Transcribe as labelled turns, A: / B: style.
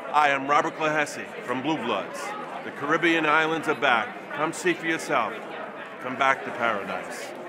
A: Hi, I'm Robert Clohessy from Blue Bloods. The Caribbean islands are back. Come see for yourself. Come back to paradise.